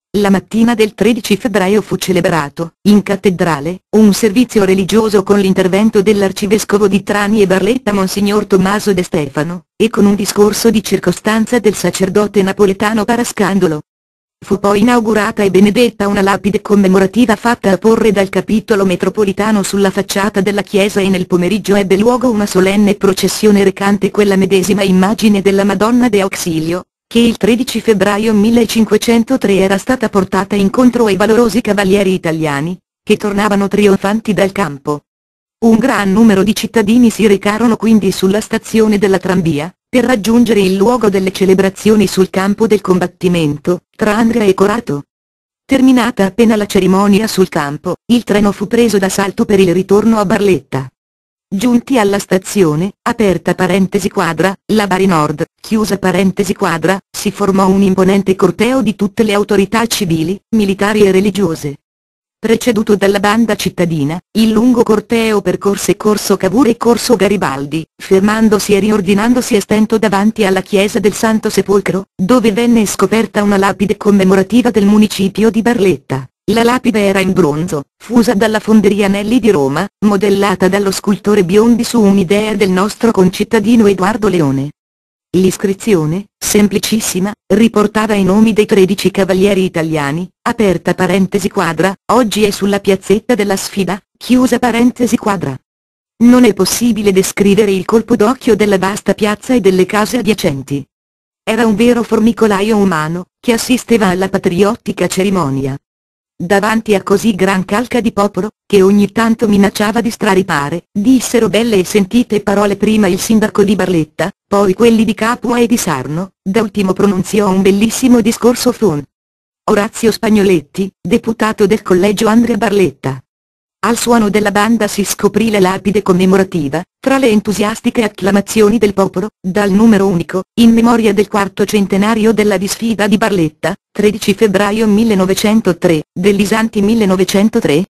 la mattina del 13 febbraio fu celebrato, in cattedrale, un servizio religioso con l'intervento dell'arcivescovo di Trani e Barletta Monsignor Tommaso De Stefano, e con un discorso di circostanza del sacerdote napoletano Parascandolo. Fu poi inaugurata e benedetta una lapide commemorativa fatta apporre dal capitolo metropolitano sulla facciata della chiesa e nel pomeriggio ebbe luogo una solenne processione recante quella medesima immagine della Madonna de Auxilio, che il 13 febbraio 1503 era stata portata incontro ai valorosi cavalieri italiani, che tornavano trionfanti dal campo. Un gran numero di cittadini si recarono quindi sulla stazione della tranvia, per raggiungere il luogo delle celebrazioni sul campo del combattimento, tra Andria e Corato. Terminata appena la cerimonia sul campo, il treno fu preso d'assalto per il ritorno a Barletta. Giunti alla stazione, aperta parentesi quadra, la Bari Nord, chiusa parentesi quadra, si formò un imponente corteo di tutte le autorità civili, militari e religiose. Preceduto dalla banda cittadina, il lungo corteo percorse Corso Cavour e Corso Garibaldi, fermandosi e riordinandosi a stento davanti alla chiesa del Santo Sepolcro, dove venne scoperta una lapide commemorativa del municipio di Barletta. La lapide era in bronzo, fusa dalla Fonderia Anelli di Roma, modellata dallo scultore Biondi su un'idea del nostro concittadino Edoardo Leone. L'iscrizione, semplicissima, riportava i nomi dei 13 cavalieri italiani, aperta parentesi quadra, oggi è sulla piazzetta della Sfida, chiusa parentesi quadra. Non è possibile descrivere il colpo d'occhio della vasta piazza e delle case adiacenti. Era un vero formicolaio umano, che assisteva alla patriottica cerimonia. Davanti a così gran calca di popolo, che ogni tanto minacciava di straripare, dissero belle e sentite parole prima il sindaco di Barletta, poi quelli di Capua e di Sarno, da ultimo pronunziò un bellissimo discorso Fon. Orazio Spagnoletti, deputato del collegio Andria Barletta. Al suono della banda si scoprì la lapide commemorativa, tra le entusiastiche acclamazioni del popolo, dal numero unico, in memoria del quarto centenario della disfida di Barletta, 13 febbraio 1903, dell'Isanti 1903,